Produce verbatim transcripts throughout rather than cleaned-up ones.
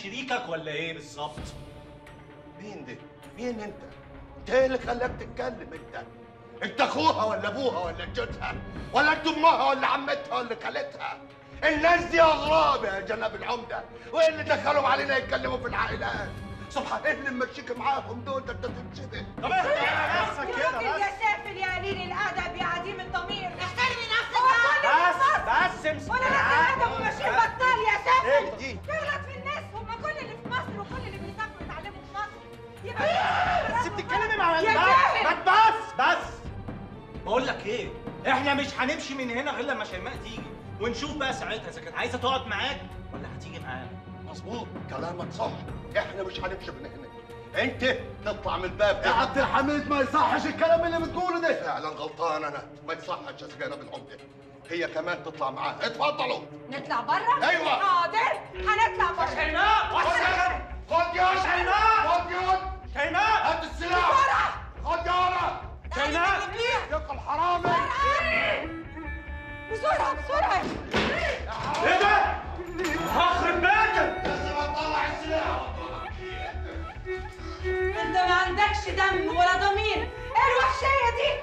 شريكك ولا ايه بالظبط؟ مين دي؟ مين انت؟ انت ايه اللي خلاك تتكلم انت؟ انت اخوها ولا ابوها ولا جوزها؟ ولا انت امها ولا عمتها ولا خالتها؟ الناس دي اغراب يا جناب العمده، وايه اللي دخلهم علينا يتكلموا في العائلات؟ سبحان ايه اللي ممشيك معاهم دول؟ ده انت تنشبه. طب اهدى على نفسك كده يا بس. يا سافل يا قليل الادب يا عديم الضمير، احترمي نفسك بس بس امسك ولا لازم ادب ومشي بطال يا سافل. اهدي. تغلط في الناس، هم كل اللي في مصر وكل اللي بيسافروا يتعلموا في مصر. يبقى بس بتتكلمي مع يا ما جاهل. بس بس بقول لك ايه، احنا مش هنمشي من هنا غير لما شيماء تيجي ونشوف بقى ساعتها اذا كانت عايزه تقعد معاك ولا هتيجي معانا. مظبوط كلامك صح، احنا مش هنمشي من هنا. انت تطلع من الباب ده. يا عبد الحميد ما يصحش الكلام اللي بتقوله ده. فعلا غلطان انا، ما يصحش يا جناب العمده. هي كمان تطلع معاه، اتفضلوا. نطلع بره؟ ايوه. حاضر هنطلع بره. شيماء خد يا شيماء. خد يا شيماء هات السلاح. بسرعه. خد يا ولد. شيماء يقل حرامي. بسرعه بسرعه. ايه ده؟ هخرب بيتك. لازم اطلع السلاح. انت ما عندكش دم ولا ضمير، ايه الوحشيه دي؟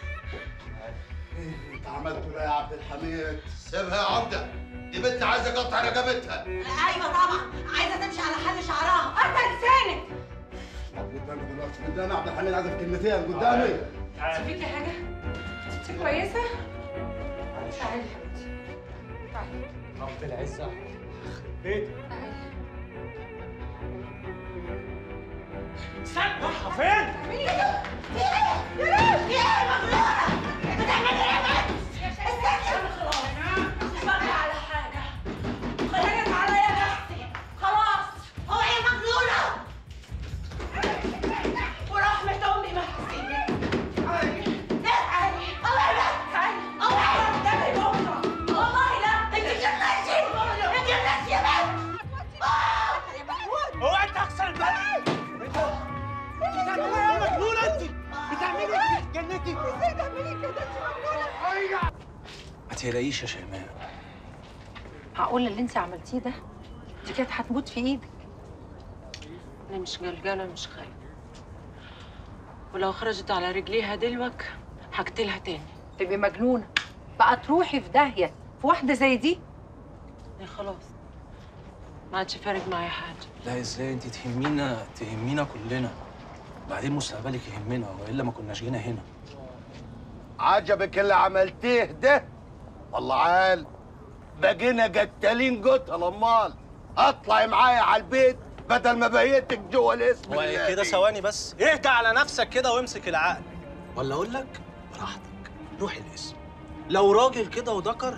ايه انت عملته ده يا عبد الحميد؟ سيبها يا عمده، دي بنت عايزه اقطع رقبتها. ايوه طبعا، عايزه تمشي على حل شعرها. قطع لسانك. قدامي دلوقتي، قدامي يا عبد الحميد، عايزك كلمتين قدامي. فيكي حاجه؟ انت كويسه؟ تعالي يا حبيبتي، تعالي رب العزه يخرب بيتك. تعالي. استنى رايحه فين؟ تعملي ايه؟ في ايه؟ يا روح في ايه مغلوبه؟ بتعملي ايه بس؟ استني خلاص، مش باقي على حاجه، خليت عليا نفسي خلاص. هو ايه مغلوله؟ ورحمه امي ما هسيبك. تعالي تعالي الله يبارك. تعالي الله يبارك. قدامي بكره والله لا. انت جننتي انت جننتي يا بنت. يا محمود هو انت اخسر البلد؟ بتعملي ايه يا مجنونه انت؟ بتعملي ايه؟ جنتي؟ ازاي تعملي كده؟ انت مجنونه. ما تقلقيش يا شيماء. معقول اللي انت عملتيه ده؟ دي كانت هتموت في ايدك. أنا مش قلقانة مش خايفة، ولو خرجت على رجليها دلوك هقتلها تاني. تبقي مجنونه بقى تروحي في داهيه في واحده زي دي. يا خلاص ما عادش فارق معايا حاجة. لا ازاي، انت تهمينا تهمينا كلنا، بعدين مستقبلك يهمنا والا ما كناش جينا هنا. عجبك اللي عملتيه ده؟ والله عال بقينا قتالين قتل. امال اطلعي معايا على البيت بدل ما بيتك جوه الاسم. هو كده ثواني بس، اهدى على نفسك كده وامسك العقل. ولا اقول لك براحتك، روح القسم، لو راجل كده وذكر